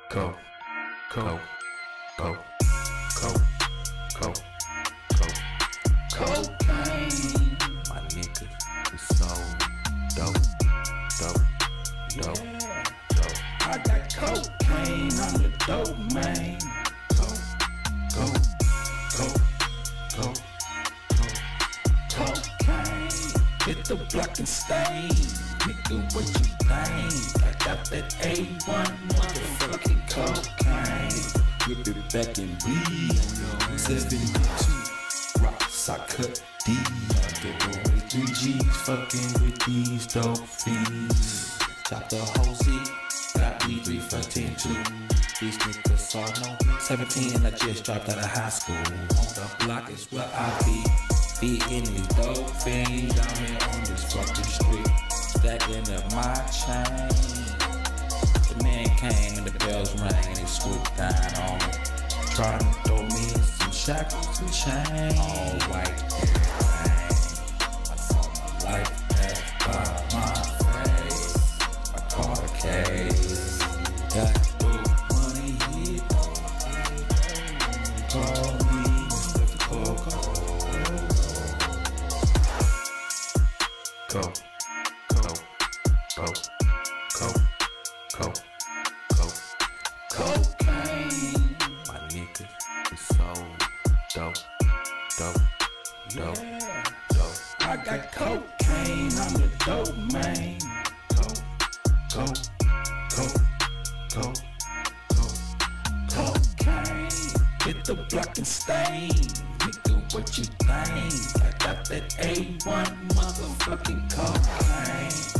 Go, go, go, go, go, go, Cocaine. My nigga is so dope, dope, dope, dope. I got cocaine, I'm the dope man. Go, go, go, go, go. Cocaine. Hit the block and stain. Nigga, what you think? I got that A1 motherfucking cocaine. Whip it back and bleed. 72 rocks, I cut D. I get away 3 G's, fucking with these dope fiends. Chop the whole Z, got me 3 for 10 too. These niggas all know me. 17, I just dropped out of high school. On the block is where I be. Feeding these dope fiends down here on this fucking street. Stacking up my chain. The man came and the bells rang and he swooped down on me. Trying to throw me some shackles and chains. All white I saw my life pass by my face. I caught a case. Got money here. Call me Mr. Coco. Go, go, go, go, go, go, Cocaine. My nigga is so dope, dope, dope, dope. I got cocaine, I'm the dope man. Go, go, go, go, go. Cocaine. Hit the block and stain. Nigga, what you think? I got that A1 motherfucking cocaine.